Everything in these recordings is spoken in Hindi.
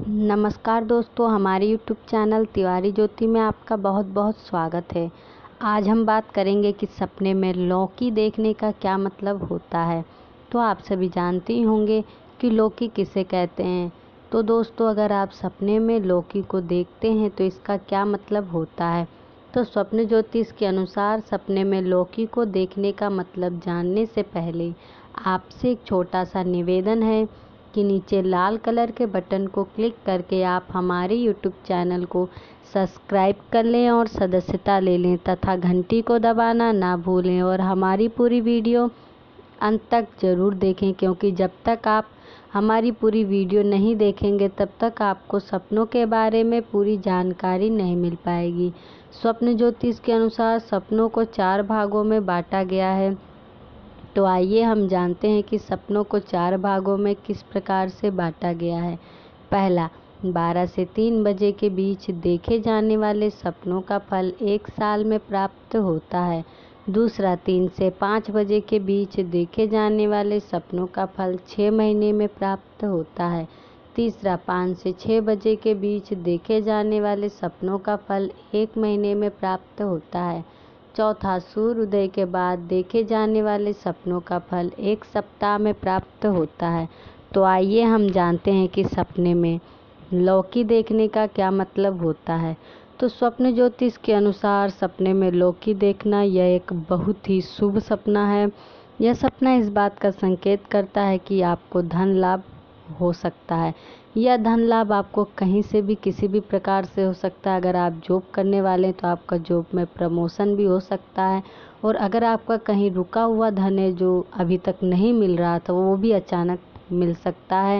नमस्कार दोस्तों, हमारे YouTube चैनल तिवारी ज्योति में आपका बहुत बहुत स्वागत है। आज हम बात करेंगे कि सपने में लौकी देखने का क्या मतलब होता है। तो आप सभी जानते ही होंगे कि लौकी किसे कहते हैं। तो दोस्तों, अगर आप सपने में लौकी को देखते हैं तो इसका क्या मतलब होता है। तो स्वप्न ज्योतिष के अनुसार सपने में लौकी को देखने का मतलब जानने से पहले आपसे एक छोटा सा निवेदन है कि नीचे लाल कलर के बटन को क्लिक करके आप हमारे YouTube चैनल को सब्सक्राइब कर लें और सदस्यता ले लें तथा घंटी को दबाना ना भूलें और हमारी पूरी वीडियो अंत तक ज़रूर देखें, क्योंकि जब तक आप हमारी पूरी वीडियो नहीं देखेंगे तब तक आपको सपनों के बारे में पूरी जानकारी नहीं मिल पाएगी। स्वप्न ज्योतिष के अनुसार सपनों को 4 भागों में बांटा गया है। तो आइए हम जानते हैं कि सपनों को 4 भागों में किस प्रकार से बांटा गया है। पहला, 12 से 3 बजे के बीच देखे जाने वाले सपनों का फल 1 साल में प्राप्त होता है। दूसरा, 3 से 5 बजे के बीच देखे जाने वाले सपनों का फल 6 महीने में प्राप्त होता है। तीसरा, 5 से 6 बजे के बीच देखे जाने वाले सपनों का फल 1 महीने में प्राप्त होता है। चौथा, सूर्योदय के बाद देखे जाने वाले सपनों का फल 1 सप्ताह में प्राप्त होता है। तो आइए हम जानते हैं कि सपने में लौकी देखने का क्या मतलब होता है। तो स्वप्न ज्योतिष के अनुसार सपने में लौकी देखना यह एक बहुत ही शुभ सपना है। यह सपना इस बात का संकेत करता है कि आपको धन लाभ हो सकता है। यह धन लाभ आपको कहीं से भी किसी भी प्रकार से हो सकता है। अगर आप जॉब करने वाले हैं तो आपका जॉब में प्रमोशन भी हो सकता है, और अगर आपका कहीं रुका हुआ धन है जो अभी तक नहीं मिल रहा था वो भी अचानक मिल सकता है।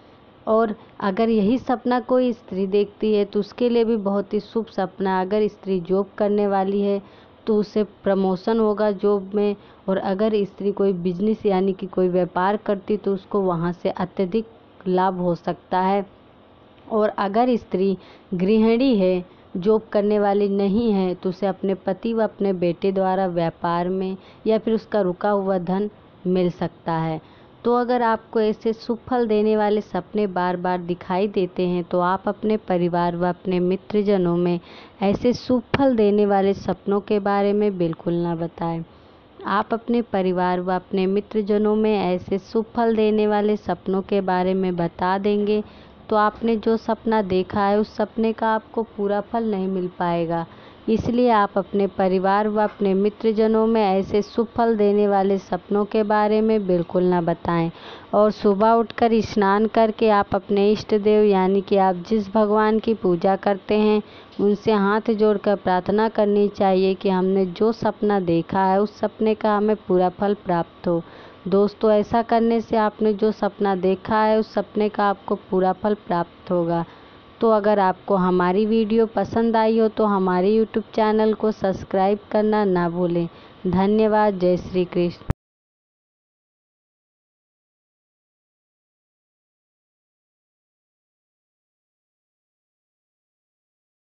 और अगर यही सपना कोई स्त्री देखती है तो उसके लिए भी बहुत ही शुभ सपना है। अगर स्त्री जॉब करने वाली है तो उसे प्रमोशन होगा जॉब में, और अगर स्त्री कोई बिजनेस यानी कि कोई व्यापार करती तो उसको वहाँ से अत्यधिक लाभ हो सकता है। और अगर स्त्री गृहिणी है, जॉब करने वाली नहीं है, तो उसे अपने पति व अपने बेटे द्वारा व्यापार में या फिर उसका रुका हुआ धन मिल सकता है। तो अगर आपको ऐसे शुभ फल देने वाले सपने बार बार दिखाई देते हैं तो आप अपने परिवार व अपने मित्रजनों में ऐसे शुभ फल देने वाले सपनों के बारे में बिल्कुल ना बताएं। आप अपने परिवार व अपने मित्रजनों में ऐसे शुभ फल देने वाले सपनों के बारे में बता देंगे तो आपने जो सपना देखा है उस सपने का आपको पूरा फल नहीं मिल पाएगा। इसलिए आप अपने परिवार व अपने मित्रजनों में ऐसे शुभ फल देने वाले सपनों के बारे में बिल्कुल ना बताएं। और सुबह उठकर स्नान करके आप अपने इष्ट देव यानी कि आप जिस भगवान की पूजा करते हैं उनसे हाथ जोड़कर प्रार्थना करनी चाहिए कि हमने जो सपना देखा है उस सपने का हमें पूरा फल प्राप्त हो। दोस्तों, ऐसा करने से आपने जो सपना देखा है उस सपने का आपको पूरा फल प्राप्त होगा। तो अगर आपको हमारी वीडियो पसंद आई हो तो हमारे YouTube चैनल को सब्सक्राइब करना ना भूलें। धन्यवाद। जय श्री कृष्ण।